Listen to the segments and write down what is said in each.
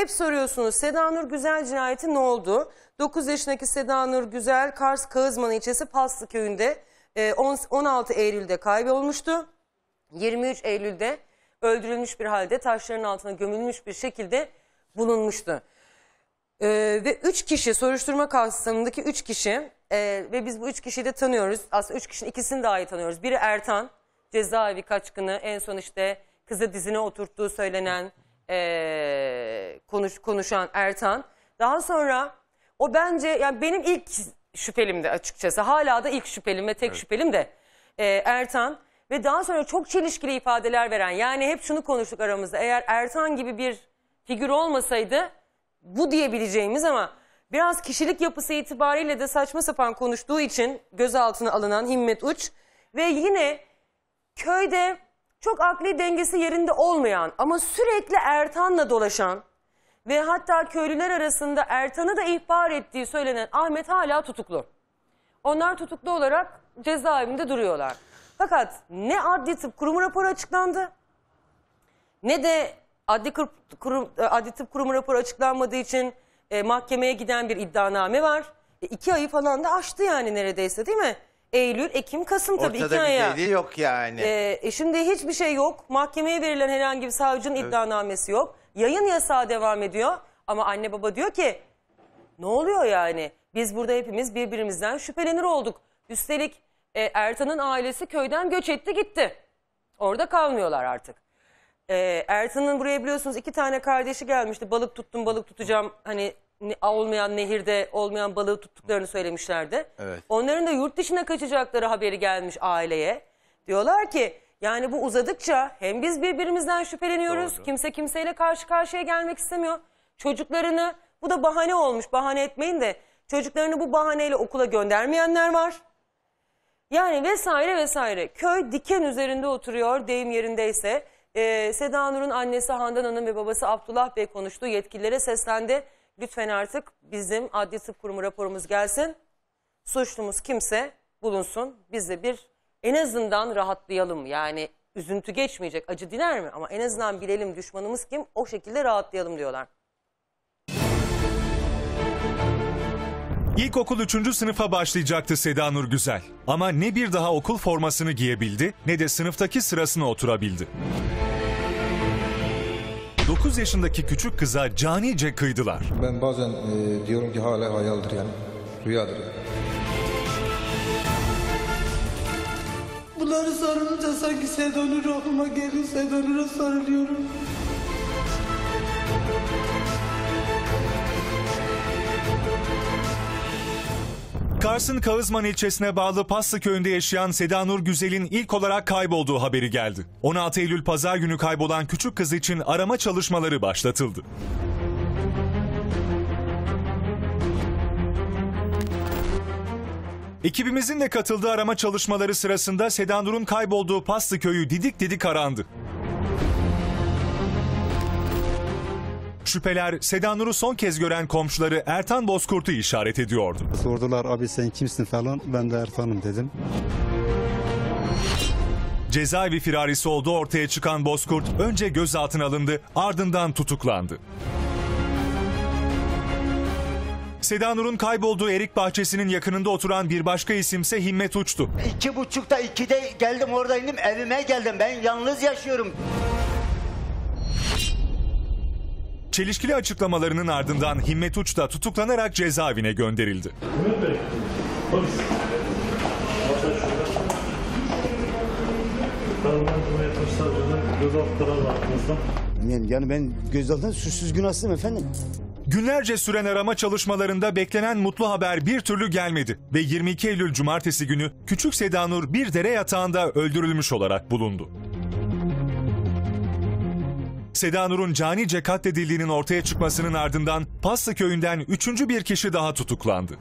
hep soruyorsunuz Seda Nur Güzel cinayeti ne oldu? 9 yaşındaki Seda Nur Güzel Kars Kağızman ilçesi Paslı köyünde 16 Eylül'de kaybolmuştu. 23 Eylül'de öldürülmüş bir halde taşların altına gömülmüş bir şekilde bulunmuştu. Ve 3 kişi soruşturma kapsamındaki 3 kişi ve biz bu 3 kişiyi de tanıyoruz. Aslında 3 kişinin ikisini daha iyi tanıyoruz. Biri Ertan, cezaevi kaçkını, en son işte kızı dizine oturttuğu söylenen konuşan Ertan. Daha sonra o bence yani benim ilk şüphelimdi açıkçası. Hala da ilk şüphelim ve tek şüphelim de Ertan. Ve daha sonra çok çelişkili ifadeler veren, yani hep şunu konuştuk aramızda. Eğer Ertan gibi bir figür olmasaydı bu diyebileceğimiz ama biraz kişilik yapısı itibariyle de saçma sapan konuştuğu için gözaltına alınan Himmet Uç ve yine köyde çok akli dengesi yerinde olmayan ama sürekli Ertan'la dolaşan ve hatta köylüler arasında Ertan'ı da ihbar ettiği söylenen Ahmet hala tutuklu. Onlar tutuklu olarak cezaevinde duruyorlar. Fakat ne Adli Tıp Kurumu raporu açıklandı ne de Adli Tıp Kurumu raporu açıklanmadığı için mahkemeye giden bir iddianame var. 2 ayı falan da aştı yani neredeyse, değil mi? Eylül, Ekim, Kasım tabii 2 aya. Ortada bir delil yok yani. Şimdi hiçbir şey yok. Mahkemeye verilen herhangi bir savcının iddianamesi yok. Yayın yasağı devam ediyor. Ama anne baba diyor ki ne oluyor yani? Biz burada hepimiz birbirimizden şüphelenir olduk. Üstelik Ertan'ın ailesi köyden göç etti gitti. Orada kalmıyorlar artık. Ertan'ın buraya biliyorsunuz 2 tane kardeşi gelmişti. Balık tuttum, balık tutacağım. Hani olmayan nehirde olmayan balığı tuttuklarını söylemişlerdi. Evet. Onların da yurt dışına kaçacakları haberi gelmiş aileye. Diyorlar ki yani bu uzadıkça hem biz birbirimizden şüpheleniyoruz. Doğru. Kimse kimseyle karşı karşıya gelmek istemiyor. Çocuklarını, bu da bahane olmuş, bahane etmeyin de, çocuklarını bu bahaneyle okula göndermeyenler var. Yani vesaire vesaire. Köy diken üzerinde oturuyor deyim yerindeyse. Seda Nur'un annesi Handan Hanım ve babası Abdullah Bey konuştu. Yetkililere seslendi. Lütfen artık bizim Adli Tıp Kurumu raporumuz gelsin. Suçlumuz kimse bulunsun. Biz de bir en azından rahatlayalım. Yani üzüntü geçmeyecek, acı diner mi? Ama en azından bilelim düşmanımız kim, o şekilde rahatlayalım diyorlar. İlkokul 3. sınıfa başlayacaktı Seda Nur Güzel. Ama ne bir daha okul formasını giyebildi ne de sınıftaki sırasına oturabildi. 9 yaşındaki küçük kıza canice kıydılar. Ben bazen diyorum ki hala hayaldir yani, rüyadır yani. Bunları sarılınca sanki Seda Nur aklıma geliyor, Seda Nur'a sarılıyorum. Kars'ın Kağızman ilçesine bağlı Paslı köyünde yaşayan Seda Nur Güzel'in ilk olarak kaybolduğu haberi geldi. 16 Eylül pazar günü kaybolan küçük kız için arama çalışmaları başlatıldı. Ekibimizin de katıldığı arama çalışmaları sırasında Seda Nur'un kaybolduğu Paslı köyü didik didik arandı. Şüpheler Seda Nur'u son kez gören komşuları Ertan Bozkurt'u işaret ediyordu. Sordular abi sen kimsin falan, ben de Ertan'ım dedim. Cezaevi firarisi olduğu ortaya çıkan Bozkurt önce gözaltına alındı, ardından tutuklandı. Seda Nur'un kaybolduğu erik bahçesinin yakınında oturan bir başka isimse Himmet Uç'tu. 2.30'da 2'de geldim, orada indim, evime geldim, ben yalnız yaşıyorum. Çelişkili açıklamalarının ardından Himmet Uç da tutuklanarak cezaevine gönderildi. Yani ben gözaltında suçsuz günahsızım efendim. Günlerce süren arama çalışmalarında beklenen mutlu haber bir türlü gelmedi ve 22 Eylül Cumartesi günü küçük Seda Nur bir dere yatağında öldürülmüş olarak bulundu. Seda Nur'un canice katledildiğinin ortaya çıkmasının ardından Paslı köyünden 3. bir kişi daha tutuklandı.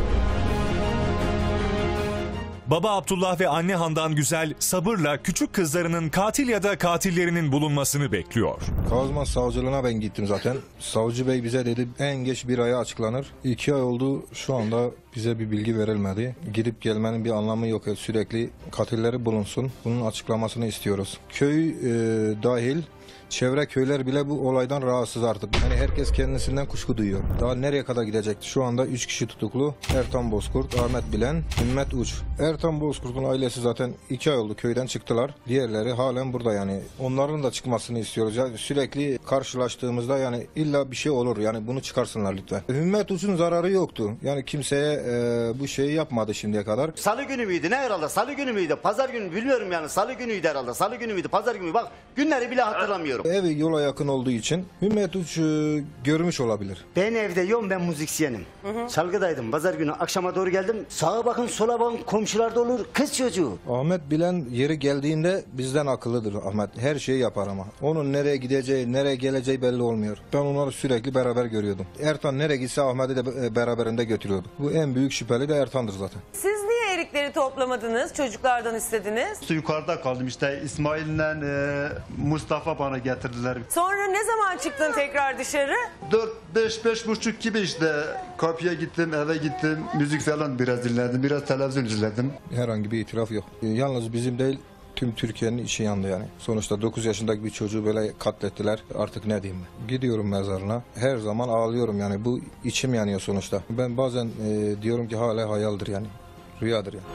Baba Abdullah ve anne Handan Güzel sabırla küçük kızlarının katil ya da katillerinin bulunmasını bekliyor. Kağızman savcılığına ben gittim zaten. Savcı bey bize dedi en geç 1 aya açıklanır. 2 ay oldu, şu anda Bize bir bilgi verilmedi. Gidip gelmenin bir anlamı yok. Sürekli katilleri bulunsun. Bunun açıklamasını istiyoruz. Köy dahil çevre köyler bile bu olaydan rahatsız artık. Yani herkes kendisinden kuşku duyuyor. Daha nereye kadar gidecekti? Şu anda 3 kişi tutuklu. Ertan Bozkurt, Ahmet Bilen, Himmet Uç. Ertan Bozkurt'un ailesi zaten 2 ay oldu köyden çıktılar. Diğerleri halen burada yani. Onların da çıkmasını istiyoruz. Yani sürekli karşılaştığımızda yani illa bir şey olur. Yani bunu çıkarsınlar lütfen. Himmet Uç'un zararı yoktu. Yani kimseye bu şeyi yapmadı şimdiye kadar. Salı günü müydü ne herhalde? Salı günü müydü? Pazar günü bilmiyorum yani. Salı günüydü herhalde. Salı günü müydü? Pazar günü. Bak günleri bile hatırlamıyorum. Evi yola yakın olduğu için Himmet Uç görmüş olabilir. Ben evde yokum, ben müzisyenim. Çalgıdaydım. Pazar günü akşama doğru geldim. Sağa bakın sola bakın, komşularda olur kız çocuğu. Ahmet Bilen yeri geldiğinde bizden akıllıdır Ahmet. Her şeyi yapar ama. Onun nereye gideceği, nereye geleceği belli olmuyor. Ben onları sürekli beraber görüyordum. Ertan nereye gitse Ahmet'i de beraberinde götürüyordu. Bu en büyük şüpheli de Ertan'dır zaten. Siz niye erikleri toplamadınız? Çocuklardan istediniz. Yukarıda kaldım işte İsmail'le Mustafa bana getirdiler. Sonra ne zaman çıktın tekrar dışarı? 5-5.30 gibi işte kapıya gittim, eve gittim, müzik falan biraz dinledim, biraz televizyon izledim. Herhangi bir itiraf yok. Yalnız bizim değil, tüm Türkiye'nin içi yandı yani. Sonuçta 9 yaşındaki bir çocuğu böyle katlettiler. Artık ne diyeyim ben. Gidiyorum mezarına. Her zaman ağlıyorum yani. Bu içim yanıyor sonuçta. Ben bazen diyorum ki hala hayaldir yani. Rüyadır yani.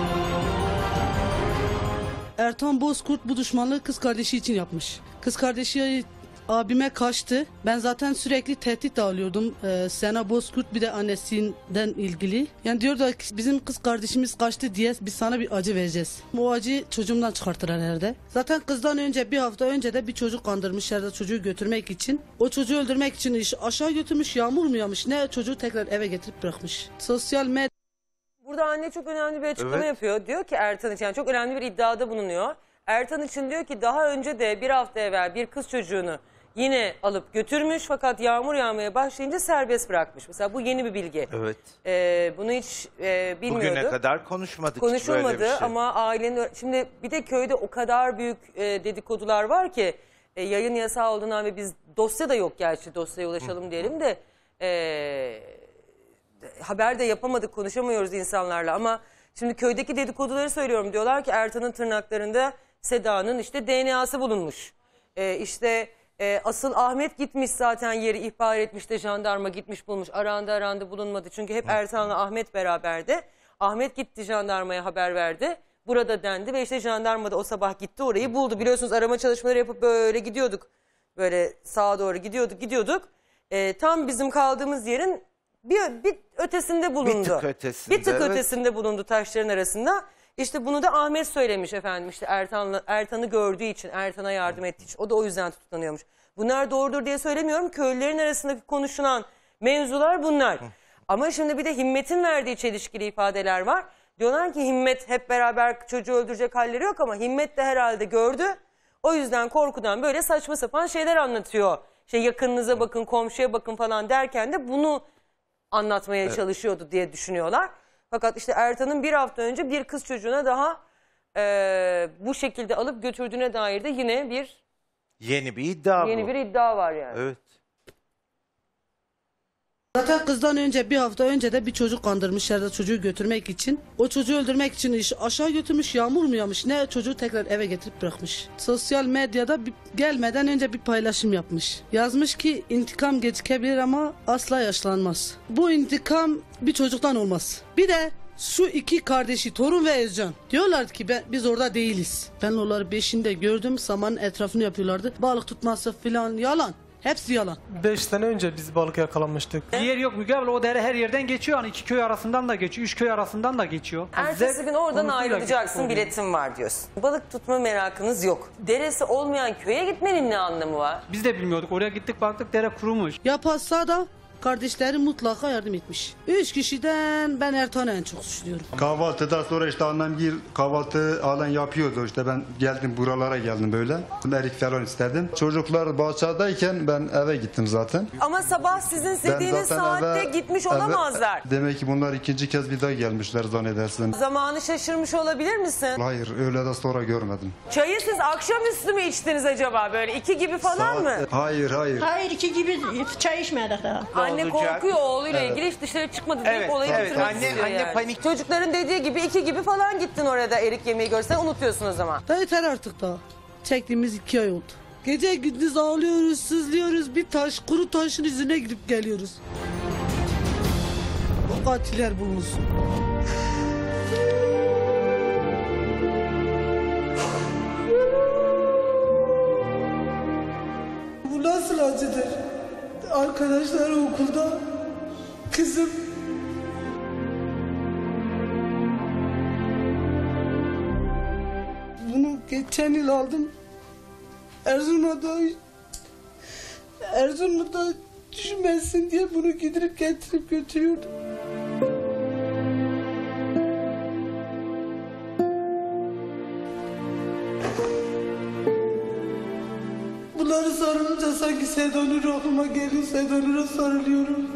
Ertan Bozkurt bu düşmanlığı kız kardeşi için yapmış. Kız kardeşi abime kaçtı. Ben zaten sürekli tehdit de alıyordum. Sena Bozkurt bir de annesinden ilgili. Yani diyorlar ki bizim kız kardeşimiz kaçtı diye biz sana bir acı vereceğiz. O acıyı çocuğumdan çıkarttılar herhalde. Zaten kızdan önce bir hafta önce de bir çocuk kandırmış yerde çocuğu götürmek için. O çocuğu öldürmek için iş aşağı götürmüş, yağmur mu yağmış ne, çocuğu tekrar eve getirip bırakmış. Sosyal medya. Burada anne çok önemli bir açıklama yapıyor. Diyor ki Ertan için yani çok önemli bir iddiada bulunuyor. Ertan için diyor ki daha önce de bir hafta evvel bir kız çocuğunu yine alıp götürmüş fakat yağmur yağmaya başlayınca serbest bırakmış. Mesela bu yeni bir bilgi. Evet. Bunu hiç bilmiyorduk. Bugüne kadar konuşmadık hiç böyle bir şey. Ama ailenin... Şimdi bir de köyde o kadar büyük dedikodular var ki yayın yasağı olduğundan ve biz dosya da yok gerçi dosyaya ulaşalım diyelim de haber de yapamadık, konuşamıyoruz insanlarla ama şimdi köydeki dedikoduları söylüyorum. Diyorlar ki Ertan'ın tırnaklarında Seda'nın işte DNA'sı bulunmuş. Asıl Ahmet gitmiş zaten yeri ihbar etmiş de jandarma gitmiş bulmuş. Arandı bulunmadı. Çünkü hep Ertan'la Ahmet beraberdi. Ahmet gitti jandarmaya haber verdi. Burada dendi ve işte jandarma da o sabah gitti orayı buldu. Biliyorsunuz arama çalışmaları yapıp böyle gidiyorduk. Böyle sağa doğru gidiyorduk. Tam bizim kaldığımız yerin bir ötesinde bulundu. Bir tık ötesinde bulundu taşların arasında. İşte bunu da Ahmet söylemiş efendim. İşte Ertan'ı gördüğü için, Ertan'a yardım ettiği için. O da o yüzden tutuklanıyormuş. Bunlar doğrudur diye söylemiyorum. Köylülerin arasındaki konuşulan mevzular bunlar. Ama şimdi bir de Himmet'in verdiği çelişkili ifadeler var. Diyorlar ki Himmet hep beraber çocuğu öldürecek halleri yok ama Himmet de herhalde gördü. O yüzden korkudan böyle saçma sapan şeyler anlatıyor. Yakınınıza bakın, komşuya bakın falan derken de bunu anlatmaya çalışıyordu diye düşünüyorlar. Fakat işte Ertan'ın bir hafta önce bir kız çocuğuna daha bu şekilde alıp götürdüğüne dair de yine bir yeni bir iddia var yani. Evet. Zaten kızdan önce bir hafta önce de bir çocuk kandırmış yerde çocuğu götürmek için. O çocuğu öldürmek için iş aşağı götürmüş, yağmur mu yağmış ne, çocuğu tekrar eve getirip bırakmış. Sosyal medyada gelmeden önce bir paylaşım yapmış. Yazmış ki intikam gecikebilir ama asla yaşlanmaz. Bu intikam bir çocuktan olmaz. Bir de şu iki kardeşi Torun ve Özcan diyorlar ki biz orada değiliz. Ben onları 5'inde gördüm, samanın etrafını yapıyorlardı. Balık tutması falan yalan. Hepsi yalan. 5 sene önce biz balık yakalanmıştık. Yer yok Müge abla, o dere her yerden geçiyor. Hani 2 köy arasından da geçiyor, 3 köy arasından da geçiyor. Ertesi gün oradan ayrılacaksın, biletin var diyorsun. Balık tutma merakınız yok. Deresi olmayan köye gitmenin ne anlamı var? Biz de bilmiyorduk. Oraya gittik baktık dere kurumuş. Yapasa da kardeşleri mutlaka yardım etmiş. 3 kişiden ben Ertan'ı en çok suçluyorum. Kahvaltıdan sonra işte annem kahvaltı halen yapıyordu. İşte ben geldim buralara geldim böyle. Erik falan istedim. Çocuklar bahçedeyken ben eve gittim zaten. Ama sabah sizin istediğiniz saatte gitmiş olamazlar. Demek ki bunlar ikinci kez bir daha gelmişler zannedersin. Zamanı şaşırmış olabilir misin? Hayır öyle de sonra görmedim. Çayı siz akşamüstü mü içtiniz acaba böyle 2 gibi falan mı? Hayır. Hayır 2 gibi çay içmedik daha. Anne olacak? korkuyor oğluyla ilgili, hiç dışarı çıkmadı deyip Evet, olayı evet. bitirmek Anne- istiyor anne yani. panik. Çocukların dediği gibi 2 gibi falan gittin oraya da erik yemeği görsen unutuyorsun o zaman. Da yeter artık da. Çektiğimiz 2 ay oldu. Gece gündüz ağlıyoruz, sızlıyoruz. Bir taş, kuru taşın yüzüne gidip geliyoruz. O katiller bulunsun. Bu nasıl acıdır? Arkadaşlar okulda kızım bunu geçen yıl aldım. Erzurum'da düşmesin diye bunu getirip götürüyordum. Bunları sarılınca sanki Sedanur aklıma geliyor. Sedanur'a sarılıyorum.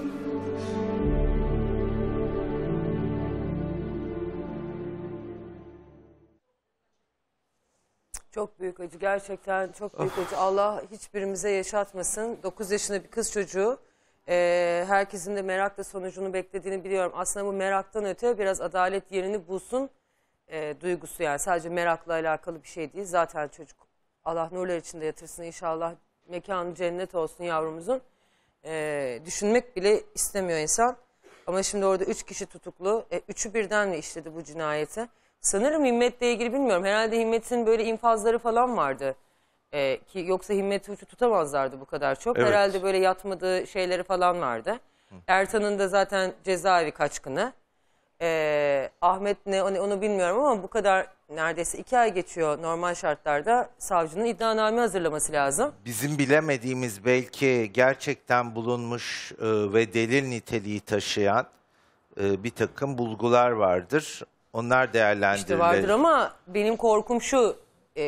Çok büyük acı, gerçekten çok büyük acı. Allah hiçbirimize yaşatmasın. 9 yaşında bir kız çocuğu. Herkesin de merakla sonucunu beklediğini biliyorum. Aslında bu meraktan öte biraz adalet yerini bulsun duygusu, yani sadece merakla alakalı bir şey değil. Zaten çocuk Allah nurlar içinde yatırsın inşallah, mekanı cennet olsun yavrumuzun. Düşünmek bile istemiyor insan. Ama şimdi orada 3 kişi tutuklu. 3'ü birden mi işledi bu cinayeti? Sanırım Himmet'le ilgili bilmiyorum. Herhalde Himmet'in böyle infazları falan vardı. Ki yoksa Himmet'i tutamazlardı bu kadar çok. Evet. Herhalde böyle yatmadığı şeyleri falan vardı. Ertan'ın da zaten cezaevi kaçkını. Ahmet ne onu bilmiyorum ama bu kadar, neredeyse 2 ay geçiyor normal şartlarda, savcının iddianame hazırlaması lazım. Bizim bilemediğimiz, belki gerçekten bulunmuş ve delil niteliği taşıyan bir takım bulgular vardır. Onlar değerlendirilir. İşte vardır ama benim korkum şu,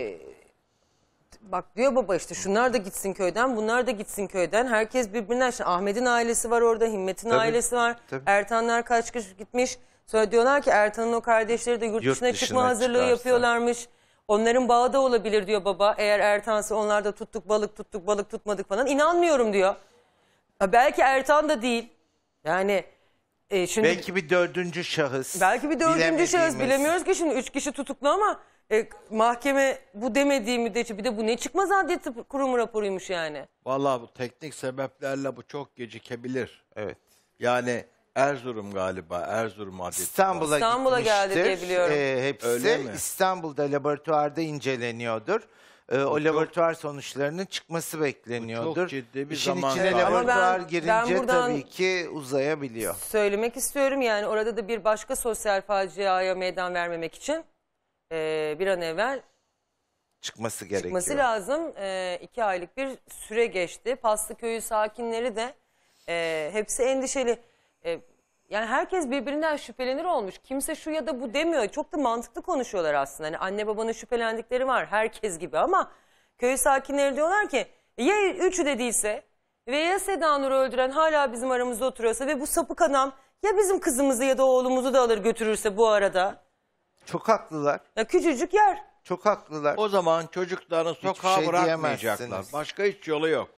bak diyor baba işte şunlar da gitsin köyden, bunlar da gitsin köyden. Herkes birbirinden, işte Ahmet'in ailesi var orada, Himmet'in Tabii, ailesi var. tabii. Ertanlar kaç kişi gitmiş. Sonra diyorlar ki Ertan'ın o kardeşleri de yurt dışına çıkma hazırlığı çıkarsa. yapıyorlarmış. Onların bağı da olabilir diyor baba. Eğer Ertan'sa onlar da tuttuk balık tutmadık falan. İnanmıyorum diyor. Ha, belki Ertan da değil. Yani şimdi... Belki bir 4. şahıs. Belki bir 4. şahıs, bilemediğimiz. bilemiyoruz ki şimdi 3 kişi tutuklu ama mahkeme bu demediği müddetçe, bir de bu ne çıkmaz adli tıp kurumu raporuymuş yani. Vallahi bu teknik sebeplerle bu çok gecikebilir. Evet. Yani Erzurum galiba, Erzurum adeti. İstanbul'a geldi diye gitmiştir. biliyorum. Hepsi Öyle mi? İstanbul'da laboratuvarda inceleniyordur. O laboratuvar sonuçlarının çıkması bekleniyordur. Bu çok ciddi bir İşin zaman içine kaybı. laboratuvar Ama ben girince buradan tabii ki uzayabiliyor. Söylemek istiyorum yani, orada da bir başka sosyal faciaya meydan vermemek için bir an evvel Çıkması gerekiyor. çıkması lazım. 2 aylık bir süre geçti. Paslıköy'ü sakinleri de hepsi endişeli. Yani herkes birbirinden şüphelenir olmuş. Kimse şu ya da bu demiyor. Çok da mantıklı konuşuyorlar aslında. Hani anne babanın şüphelendikleri var herkes gibi ama köy sakinleri diyorlar ki ya üçü de değilse ve ya Seda Nur'u öldüren hala bizim aramızda oturuyorsa ve bu sapık adam ya bizim kızımızı ya da oğlumuzu da alır götürürse bu arada. Çok haklılar. Ya küçücük yer. Çok haklılar. O zaman çocuklarını Hiçbir sokağa şey bırakmayacaklar. diyemezsiniz. Başka hiç yolu yok.